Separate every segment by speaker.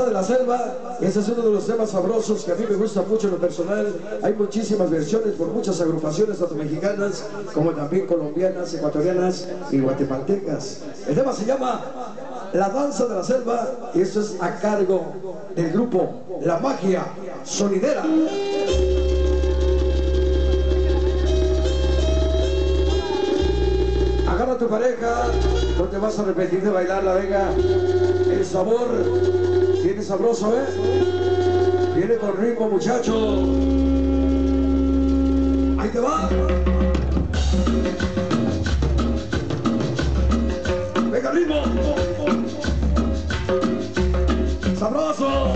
Speaker 1: de la selva. Ese es uno de los temas sabrosos que a mí me gusta mucho en lo personal. Hay muchísimas versiones por muchas agrupaciones, tanto mexicanas como también colombianas, ecuatorianas y guatemaltecas. El tema se llama La Danza de la Selva y esto es a cargo del grupo La Magia Sonidera. Agarra a tu pareja, no te vas a arrepentir de bailarla, venga. El sabor viene sabroso, viene con ritmo, muchacho. Ahí te va. Venga, ritmo. Sabroso.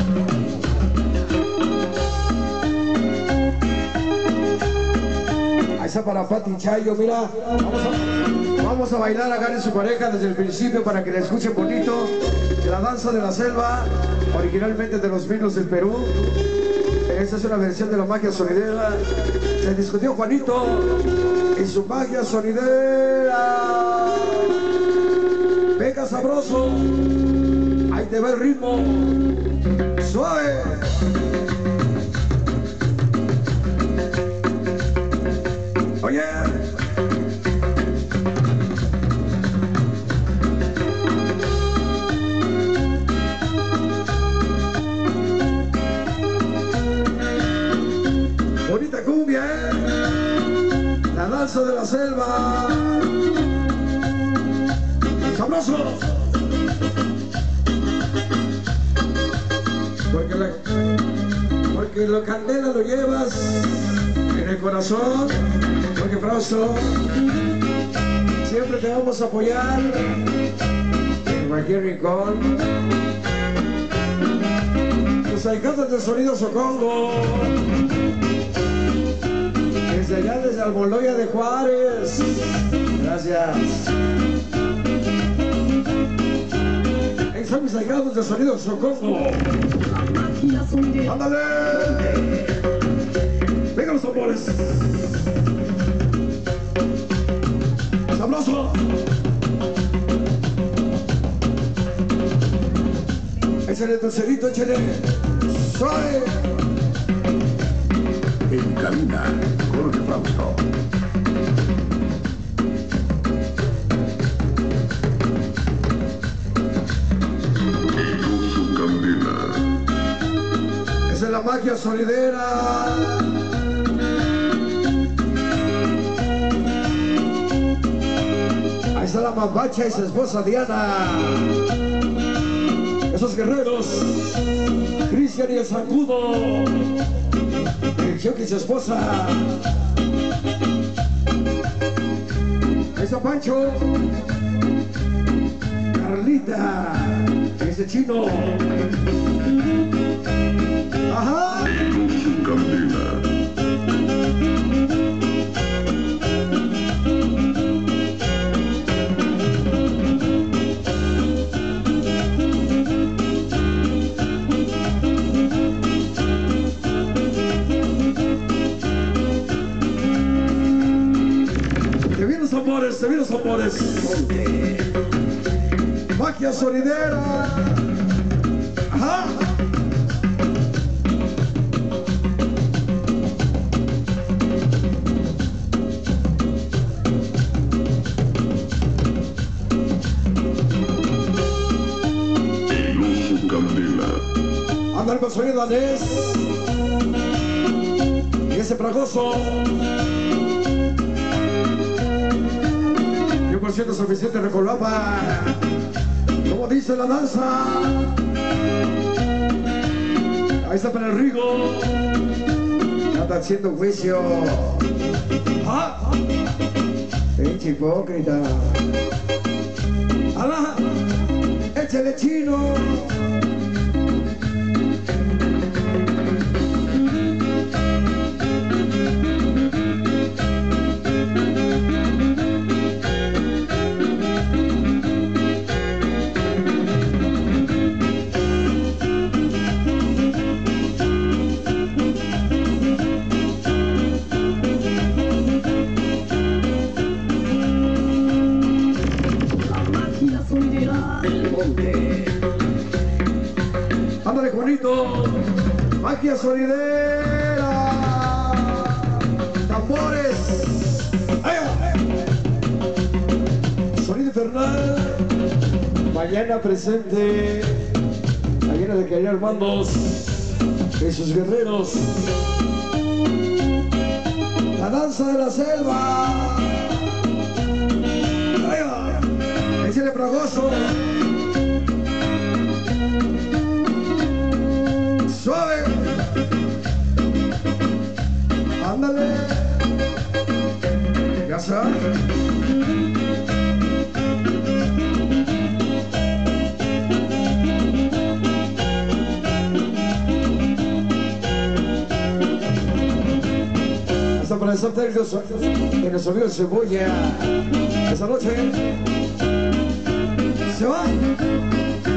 Speaker 1: Ahí está para Pati Chayo, mira. Vamos a bailar, agarren su pareja desde el principio para que la escuchen bonito. La danza de la selva, originalmente de los vinos del Perú. Esta es una versión de La Magia Sonidera. Se discutió Juanito y su magia sonidera. Venga, sabroso. Ahí te va el ritmo. Suave. Oye. Bonita cumbia, La danza de la selva. Sabroso. Porque la candela lo llevas en el corazón. Porque Frausto, siempre te vamos a apoyar en cualquier rincón. Los alcances del sonido Socongo. Desde allá, desde Almoloya de Juárez. Gracias. Ahí están mis alcances del sonido Socongo. ¡Ándale! ¡Venga los tambores! ¡Sabroso! Échale el tercerito, échale. ¡Suave!
Speaker 2: En cabina, Jorge Frausto. Luz Candela.
Speaker 1: Esa es la magia sonidera. Ahí está la mapacha y su esposa Diana. Esos guerreros, Cristian y el Zancudo. El Chucky y su esposa. Ahí está Pancho. Carlita. Ese chino. Ajá.
Speaker 2: Luz Candela.
Speaker 1: Se vienen los amores. Magia sonidera. Ajá.
Speaker 2: Luz Candela.
Speaker 1: Anda con sonido danés. Y ese fragoso. 100% suficiente Recolapa. Como dice la danza. Ahí está para el Rigo. Anda haciendo juicio. ¡Ah! Pinche hipócrita. ¡Alá! ¡Échale chino! Ándale, Juanito. Magia sonidera. Tambores. ¡Ay! Sonido infernal. Mañana presente. Mañana de Calle Armandos. De sus guerreros. La danza de la selva. ¡Ay! Échale fragoso. Suave. Ándale. Ya sabes. Hasta para esa tarde que nos olvidó Cebolla. Esa noche se va.